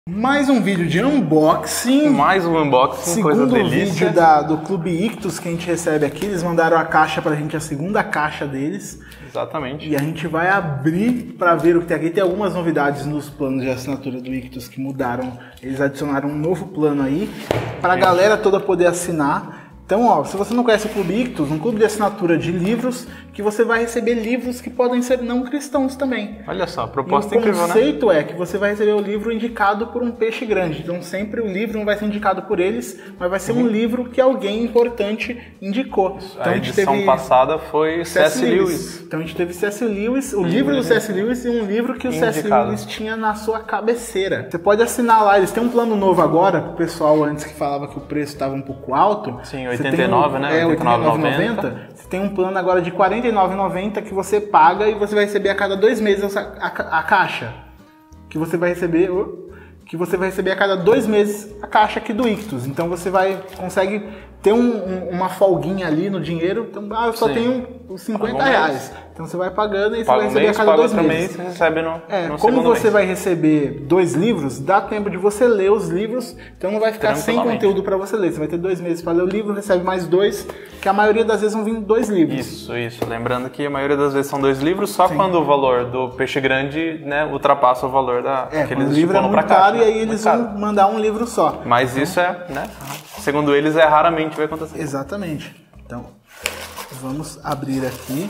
Mais um vídeo de unboxing. Mais um unboxing, coisa delícia. Segundo vídeo do Clube Ictus que a gente recebe aqui. Eles mandaram a caixa pra gente, a segunda caixa deles. Exatamente. E a gente vai abrir pra ver o que tem aqui. Tem algumas novidades nos planos de assinatura do Ictus que mudaram. Eles adicionaram um novo plano aí pra galera toda poder assinar. Então, ó, se você não conhece o Clube Ictus, um clube de assinatura de livros, que você vai receber livros que podem ser não cristãos também. Olha só, a proposta é incrível, né? O conceito é que você vai receber o livro indicado por um peixe grande. Então, sempre o livro não vai ser indicado por eles, mas vai ser um livro que alguém importante indicou. Então, a edição passada foi C.S. Lewis. Então, a gente teve C.S. Lewis, o livro do C.S. Lewis e um livro que o C.S. Lewis tinha na sua cabeceira. Você pode assinar lá. Eles têm um plano novo agora, pro pessoal antes que falava que o preço estava um pouco alto. Sim, 89, né? É, 89,90. Você tem um plano agora de R$ 49,90 que você paga e você vai receber a cada 2 meses a caixa. Que você vai receber a cada 2 meses a caixa aqui do Ictus. Então você consegue ter uma folguinha ali no dinheiro. Então, eu só tenho os R$50. Então você vai pagando e você vai receber a cada 2 meses. Você recebe no como você vai receber 2 livros, dá tempo de você ler os livros, então não vai ficar sem conteúdo para você ler. Você vai ter 2 meses para ler o livro, recebe mais 2, que a maioria das vezes vão vir 2 livros. Isso. Lembrando que a maioria das vezes são 2 livros, só quando o valor do peixe grande, né, ultrapassa o valor que eles livro é muito caro e aí eles vão mandar um livro só. Mas isso né, segundo eles, raramente vai acontecer. Exatamente. Então, vamos abrir aqui.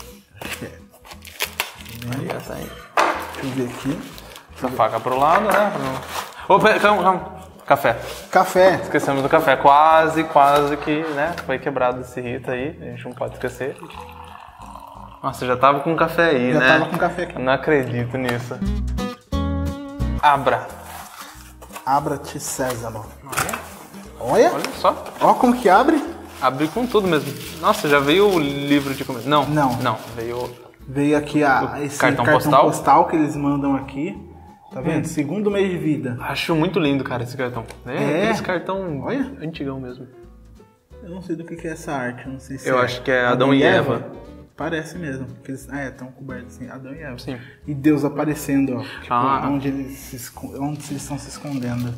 Aí, tá aí. Deixa eu ver aqui. Essa faca pro lado, né? Opa, calma. Café. Esquecemos do café. Quase que, né? Foi quebrado esse rito aí. A gente não pode esquecer. Nossa, já tava com café aí, né? Já tava com café aqui. Não acredito nisso. Abra-te, Sésamo. Olha só. Olha como que abre. Abre com tudo mesmo. Nossa, já veio o livro de começo. Não. Veio aqui esse cartão postal que eles mandam aqui. Tá vendo? Segundo mês de vida. Acho muito lindo, cara, esse cartão. Esse cartão antigão mesmo. Eu não sei do que é essa arte. Não sei se eu acho que é Adão e Eva. Parece mesmo. Estão cobertos assim, Adão e Eva. Sim. E Deus aparecendo, ó. Tipo, onde eles estão se escondendo.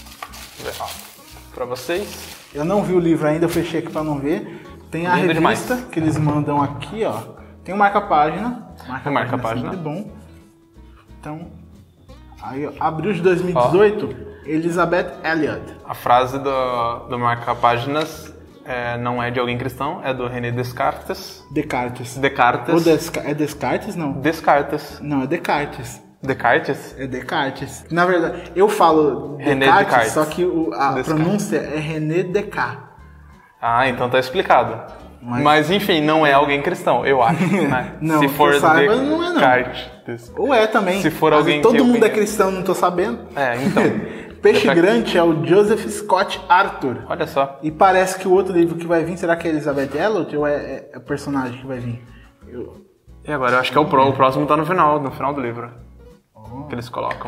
Pra vocês. Eu não vi o livro ainda, eu fechei aqui pra não ver. Tem a revista que eles mandam aqui, ó. Tem o marca-página. Marca-página. Sempre bom. Então, aí, ó, abril de 2018, Elizabeth Elliot. A frase do marca-páginas não é de alguém cristão, é do René Descartes. Descartes. É Descartes, não? Descartes. Não, é Descartes. Descartes? É Descartes. Na verdade, eu falo Descartes, só que a pronúncia é René Descartes. Ah, então tá explicado. Mas enfim, não é alguém cristão, eu acho. Né? Não, se for saiba, não é não. Descartes. Ou é também. Se for alguém todo mundo é cristão, não tô sabendo. Então. Peixe grande é o Joseph Scott Arthur. Olha só. E parece que o outro livro que vai vir, será que é Elizabeth Elliot ou é o personagem que vai vir? E agora, eu acho que o próximo tá no final do livro. Que eles colocam.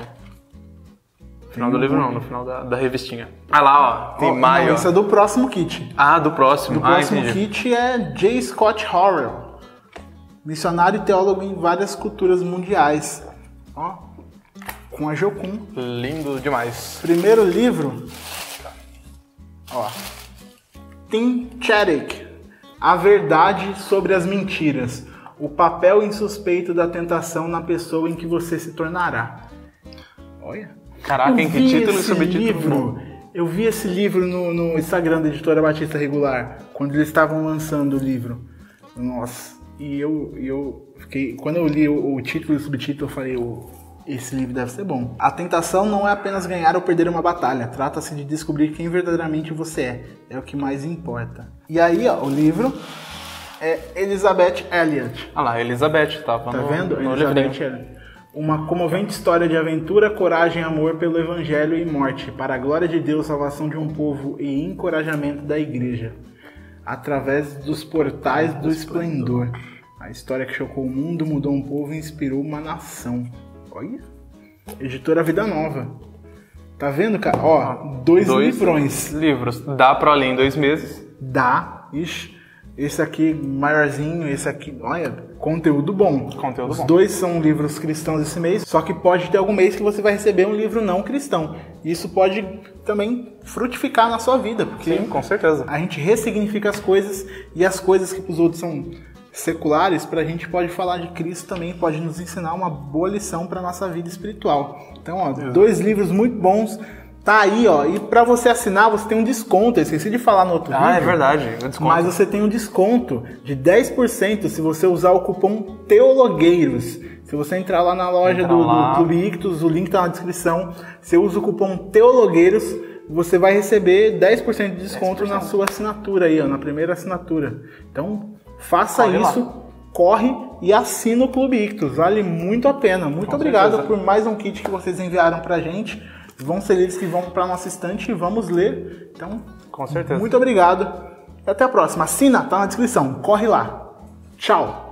No final do livro não, no final da revistinha. Ah lá, ó, tem maio. Não, isso é do próximo kit. Ah, do próximo. Do próximo kit é J. Scott Howell, missionário e teólogo em várias culturas mundiais. Ó, com a Jocum. Lindo demais. Primeiro livro, ó, Tim Chaddick, A Verdade sobre as Mentiras. O papel insuspeito da tentação na pessoa em que você se tornará. Olha. Caraca, em que título e subtítulo? Eu vi esse livro no Instagram da Editora Batista Regular, quando eles estavam lançando o livro. Nossa, e eu fiquei... Quando eu li o título e o subtítulo, eu falei, esse livro deve ser bom. A tentação não é apenas ganhar ou perder uma batalha. Trata-se de descobrir quem verdadeiramente você é. É o que mais importa. E aí, ó, o livro... é Elizabeth Elliot. Ah lá, Elizabeth, tá vendo? Elizabeth Elliot. Uma comovente história de aventura, coragem e amor pelo evangelho e morte, para a glória de Deus, salvação de um povo e encorajamento da igreja, através dos portais do esplendor. A história que chocou o mundo, mudou um povo e inspirou uma nação. Olha. Editora Vida Nova. Tá vendo, cara? Ó, 2 livrões. Livros. Dá pra ler em 2 meses? Dá. Ixi. Esse aqui maiorzinho, esse aqui, olha, conteúdo bom. Os dois são livros cristãos esse mês, só que pode ter algum mês que você vai receber um livro não cristão. Isso pode também frutificar na sua vida, porque sim, com certeza. A gente ressignifica as coisas e as coisas que para os outros são seculares, pra gente pode falar de Cristo também, pode nos ensinar uma boa lição para nossa vida espiritual. Então, ó, 2 livros muito bons. Tá aí, ó, e pra você assinar, você tem um desconto. Eu esqueci de falar no outro vídeo. É verdade, o desconto. Mas você tem um desconto de 10% se você usar o cupom TEOLOGUEIROS. Se você entrar lá na loja do Clube Ictus, o link tá na descrição. Você usa o cupom TEOLOGUEIROS, você vai receber 10% de desconto 10%. Na sua assinatura aí, ó, na primeira assinatura. Então, faça isso, corre e assina o Clube Ictus. Vale muito a pena. Muito obrigado por mais um kit que vocês enviaram pra gente. Vão ser livros que vão para nossa estante e vamos ler. Então, com certeza. Muito obrigado. E até a próxima. Assina, tá na descrição. Corre lá. Tchau.